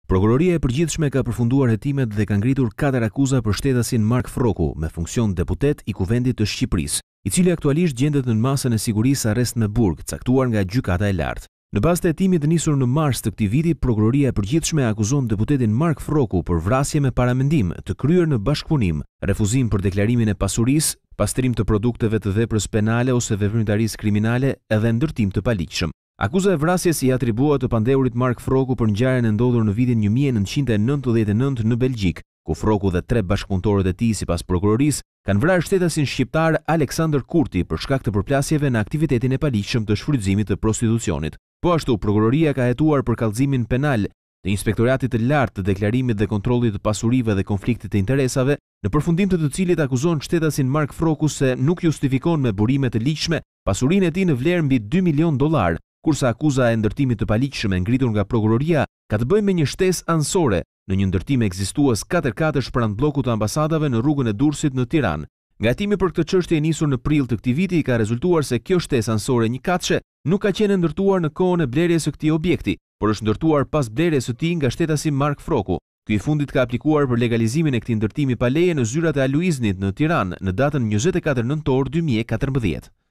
Prokuroria e përgjithshme ka përfunduar hetimet dhe ka ngritur 4 akuza për shtetasin Mark Froku, me funksion deputet i Kuvendit të Shqipërisë, i cili aktualisht gjendet në masën e sigurisë arrest në Burg, caktuar nga gjykata e lartë. Në bazë të hetimit nisur në mars të këtij viti, Prokuroria e përgjithshme akuzon deputetin Mark Froku për vrasje me paramendim, të kryer në bashkëpunim, refuzim për deklarimin e pasurisë, pastrim të produkteve të veprës penale ose veprimtarisë kriminale edhe ndërtim të paligjshëm. Akuza e vrasjes i atribuohet të pandeurit Mark Froku për ngjarjen e ndodhur në vitin 1999 në Belgjik, ku Froku dhe 3 bashkëpunëtorët e tij sipas prokurorisë kanë vrarë shtetasin shqiptar Aleksandër Kurti për shkak të përplasjeve në aktivitetin e paligjshëm të shfrytëzimit të prostitucionit. Po ashtu, prokuroria ka hetuar për kallëzimin penal të Inspektoratit të Lartë të Deklarimit dhe Kontrollit të Pasurive dhe Konfliktit të Interesave, në përfundim të cilit akuzon shtetasin Mark Froku se nuk justifikon me burime të ligjshme pasurinë e tij në vlerë mbi $2 milion, kurse akuza e ndërtimit të paligjshëm e ngritur nga prokuroria ka të bëjë me një shtesë anësore në një ndërtim ekzistues 4 pranë bllokut të ambasadave në rrugën e Durrësit në Tiranë. Nga hetimi për këtë çështje e nisur në prill të këtij viti ka rezultuar se kjo shtesë anësore 1-katëshe nuk ka qenë ndërtuar në kohën e blerjes së këtij objekti, por është ndërtuar pas blerjes së tij nga shtetasi Mark Froku. Ky i fundit ka aplikuar për legalizimin e këtij ndërtimi pa leje në zyrat e Aluiznit në Tiranë në datën 24 nëntor 2014.